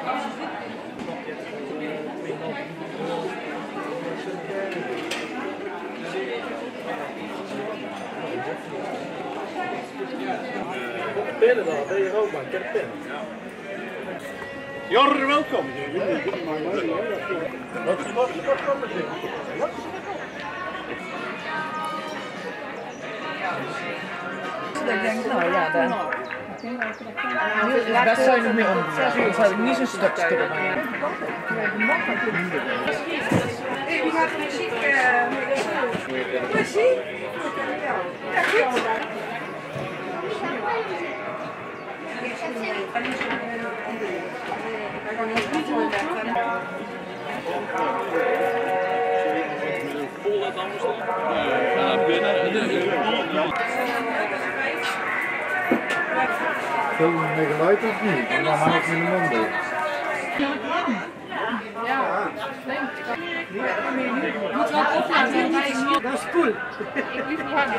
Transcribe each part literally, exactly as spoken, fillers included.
Pinnen dan, ben je ook maar, ik heb een pen. Jorre, welkom. Wat is wat wat wat Ik denk, nou ja, dan. Ja, best zou je nog meer om. Dat zou ik niet zo'n stuk kunnen maken. Hé, wie gaat de muziek? Muziek? Ja, goed. Volle dansen. Ja, binnen. Veel meer geluid of niet? En dan hang ik in de mond door. Ja, moet wel opladen. Dat is cool. Ik lief niet hangen.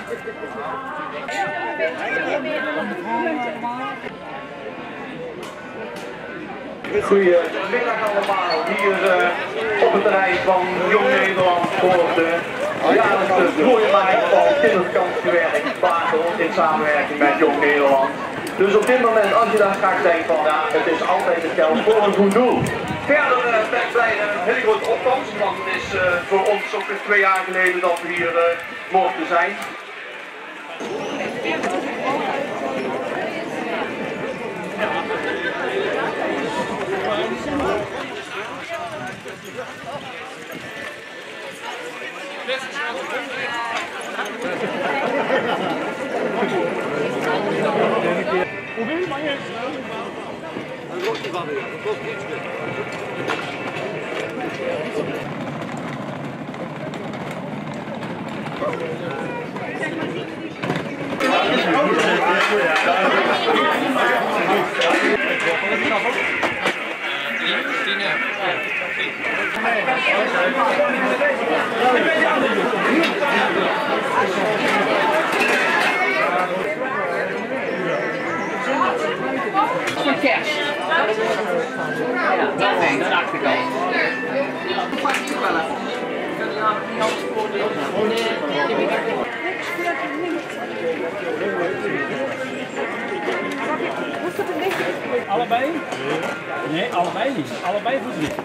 Goedemiddag allemaal, hier uh, op het terrein van Jong Nederland voor de jaarlijkse vloeimaai van kindervakantiewerk Basel in samenwerking met Jong Nederland. Dus op dit moment, als je daar straks denkt van ja, het is altijd het geld voor een goed doel. Verder uh, ben ik blij met een hele grote opkomst, want het is uh, voor ons ook weer twee jaar geleden dat we hier uh, mochten zijn. Hoeveel mag je? Dat wordt niet van weer, dat wordt niets meer. Voor kerst. Ja, dat dacht ik al. Allebei? Nee, allebei niet. Allebei voor drie.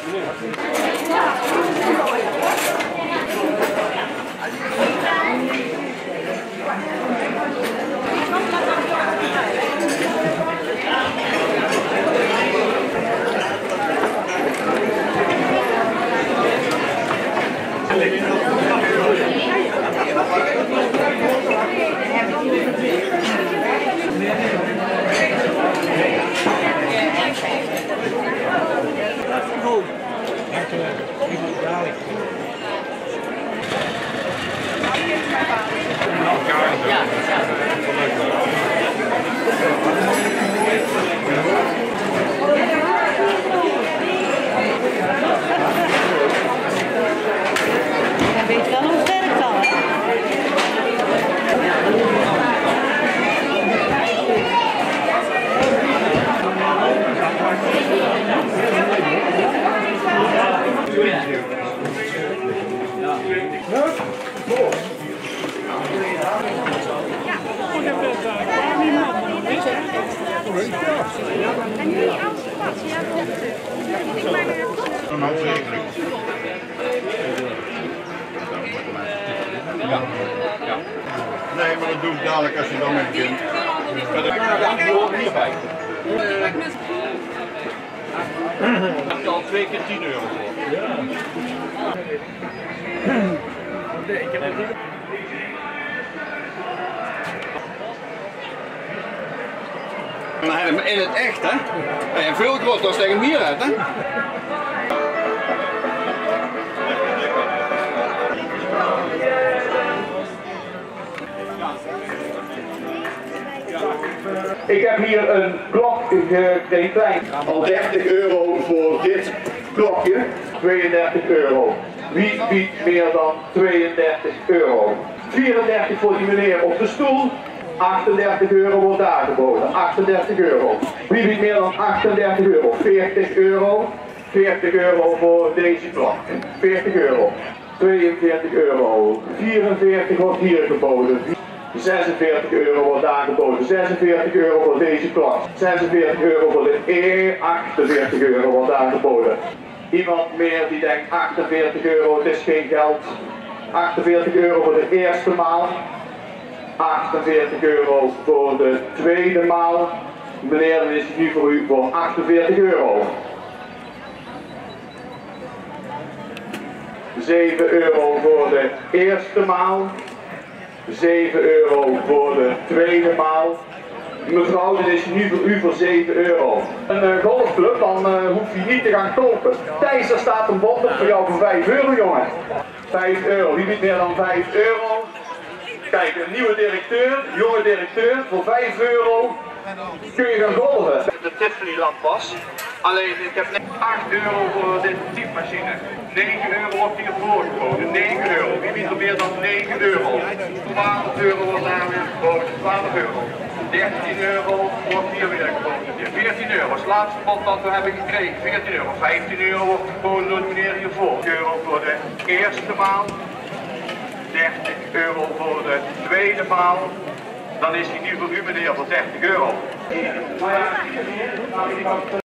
Weet wel hoe het werkt al, hè? En jullie anticipatie, ja, dat is het. Ik ben er Een handrekening. Ja. Ja. Nee, maar dat doe ik dadelijk als je dan met begint. Ik hoor hierbij. Ik heb al twee keer tien euro voor. Ja. Nee, ik heb het niet. In het echt, hè? En veel groter als tegen hier uit, hè? Ik heb hier een klok gekregen, al dertig euro voor dit klokje, tweeëndertig euro. Wie biedt meer dan tweeëndertig euro? vierendertig voor die meneer op de stoel, achtendertig euro wordt aangeboden. achtendertig euro. Wie biedt meer dan achtendertig euro? veertig euro. veertig euro voor deze blok. veertig euro. tweeënveertig euro. vierenveertig wordt hier geboden. zesenveertig euro wordt aangeboden. zesenveertig euro voor deze blok. zesenveertig euro voor de E. achtenveertig euro wordt aangeboden. Iemand meer die denkt achtenveertig euro, het is geen geld. achtenveertig euro voor de eerste maal. achtenveertig euro voor de tweede maal. Meneer, dan is het nu voor u voor achtenveertig euro. zeven euro voor de eerste maal. zeven euro voor de tweede maal. Mevrouw, dit is nu voor u voor zeven euro. Een uh, golfclub, dan uh, hoef je niet te gaan kopen. Thijs, er staat een bod op voor jou voor vijf euro, jongen. vijf euro, wie biedt meer dan vijf euro? Kijk, een nieuwe directeur, jonge directeur, voor vijf euro kun je gaan golven. De Tiffany lamppas. Alleen, ik heb net acht euro voor deze typemachine. negen euro wordt hier voorgeboden. negen euro. Wie biedt er meer dan negen euro? twaalf euro wordt daar weer geboden. twaalf euro. dertien euro wordt hier weer geboden. veertien euro is het laatste bod dat we hebben gekregen. veertien euro. vijftien euro wordt geboden door de meneer hiervoor. euro voor de eerste maal. dertig euro voor de tweede maal. Dan is hij nu voor u meneer voor dertig euro.